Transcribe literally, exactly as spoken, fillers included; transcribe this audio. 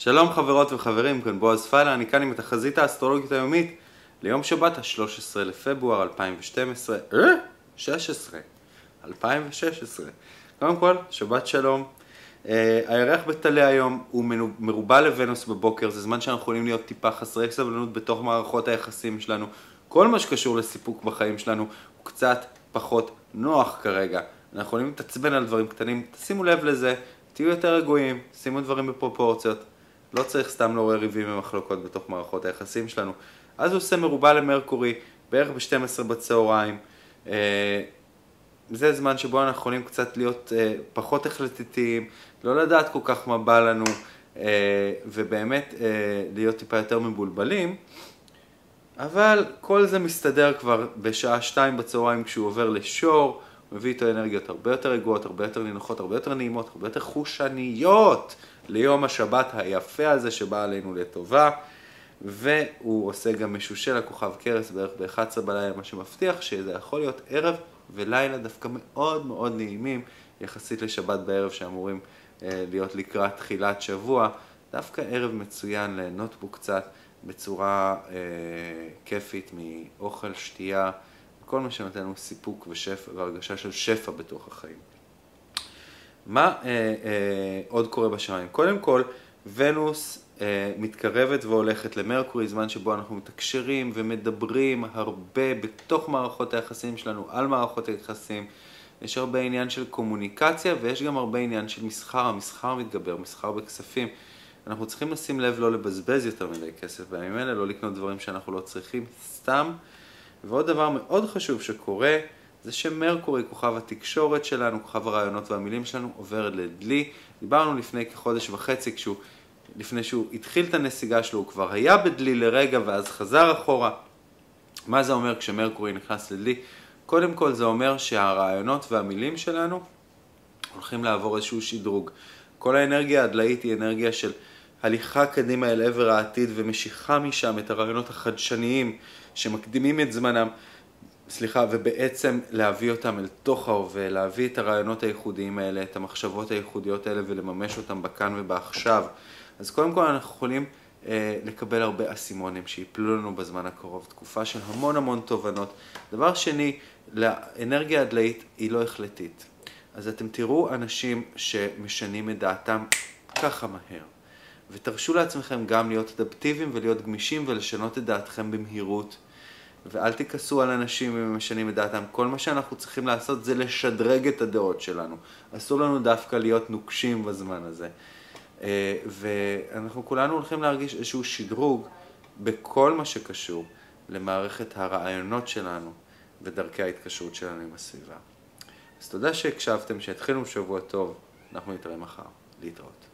שלום חברות וחברים, כאן בועז פיילה, אני כאן עם התחזית האסטרולוגית היומית ליום שבת ה-שלושה עשר לפברואר אלפיים ושתים עשרה, אה? שש עשרה, אלפיים ושש עשרה. קודם כל, שבת שלום. אה, הירח בטלה היום הוא מרובע לוונוס בבוקר, זה זמן שאנחנו יכולים להיות טיפה חסרי סבלנות בתוך מערכות היחסים שלנו. כל מה שקשור לסיפוק בחיים שלנו הוא קצת פחות נוח כרגע. אנחנו יכולים להתעצבן על דברים קטנים, תשימו לב לזה, תהיו יותר רגועים, שימו דברים בפרופורציות. לא צריך סתם לעורר ריבים ומחלוקות בתוך מערכות היחסים שלנו. אז הוא עושה מרובע למרקורי, בערך ב-שתים עשרה בצהריים. זה זמן שבו אנחנו יכולים קצת להיות פחות החלטתיים, לא לדעת כל כך מה בא לנו, ובאמת להיות טיפה יותר מבולבלים. אבל כל זה מסתדר כבר בשעה שתיים בצהריים כשהוא עובר לשור, הוא מביא איתו אנרגיות הרבה יותר רגועות, הרבה יותר נינוחות, הרבה יותר נעימות, הרבה יותר חושניות ליום השבת היפה הזה שבא עלינו לטובה. והוא עושה גם משושה לכוכב קרס בערך ב-אחת עשרה בלילה, מה שמבטיח שזה יכול להיות ערב ולילה דווקא מאוד מאוד נעימים יחסית לשבת בערב שאמורים אה, להיות לקראת תחילת שבוע. דווקא ערב מצוין ליהנות בו קצת בצורה אה, כיפית מאוכל, שתייה, כל מה שנותן לנו סיפוק ושפע והרגשה של שפע בתוך החיים. מה אה, אה, עוד קורה בשמיים? קודם כל, ונוס אה, מתקרבת והולכת למרקורי, זמן שבו אנחנו מתקשרים ומדברים הרבה בתוך מערכות היחסים שלנו, על מערכות היחסים. יש הרבה עניין של קומוניקציה ויש גם הרבה עניין של מסחר, המסחר מתגבר, מסחר בכספים. אנחנו צריכים לשים לב לא לבזבז יותר מדי כסף בימים אלה, לא לקנות דברים שאנחנו לא צריכים סתם. ועוד דבר מאוד חשוב שקורה, זה שמרקורי, כוכב התקשורת שלנו, כוכב הרעיונות והמילים שלנו, עובר לדלי. דיברנו לפני כחודש וחצי, כשהוא, לפני שהוא התחיל את הנסיגה שלו, הוא כבר היה בדלי לרגע ואז חזר אחורה. מה זה אומר כשמרקורי נכנס לדלי? קודם כל זה אומר שהרעיונות והמילים שלנו הולכים לעבור איזשהו שדרוג. כל האנרגיה הדלאית היא אנרגיה של הליכה קדימה אל עבר העתיד ומשיכה משם את הרעיונות החדשניים שמקדימים את זמנם, סליחה, ובעצם להביא אותם אל תוך ההווה, להביא את הרעיונות הייחודיים האלה, את המחשבות הייחודיות האלה ולממש אותם בכאן ובעכשיו. אז קודם כל אנחנו יכולים אה, לקבל הרבה אסימונים שיפלו לנו בזמן הקרוב, תקופה של המון המון תובנות. דבר שני, לאנרגיה הדלאית היא לא החלטית. אז אתם תראו אנשים שמשנים את דעתם ככה מהר. ותרשו לעצמכם גם להיות אדפטיביים ולהיות גמישים ולשנות את דעתכם במהירות. ואל תכעסו על אנשים אם הם משנים את דעתם. כל מה שאנחנו צריכים לעשות זה לשדרג את הדעות שלנו. אסור לנו דווקא להיות נוקשים בזמן הזה. ואנחנו כולנו הולכים להרגיש איזשהו שדרוג בכל מה שקשור למערכת הרעיונות שלנו ודרכי ההתקשרות שלנו עם הסביבה. אז תודה שהקשבתם, שהתחילנו שבוע טוב. אנחנו נתראה מחר. להתראות.